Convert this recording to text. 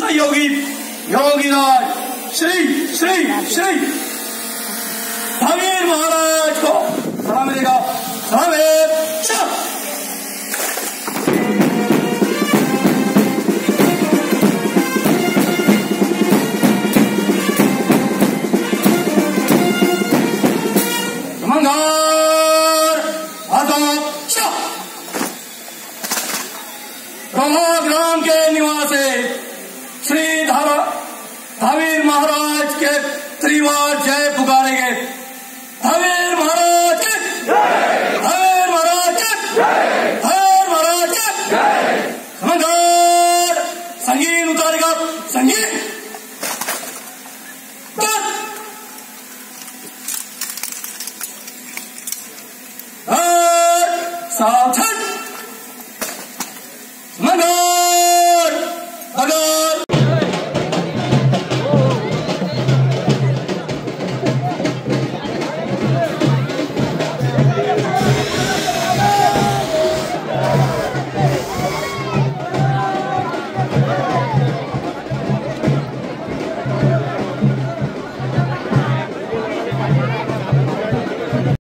सहयोगी योगीराज श्री श्री श्री धावीर महाराज को सलाम मिलेगा। ग्राम के निवासी श्री धावीर महाराज के त्रिवार जय पुकारे।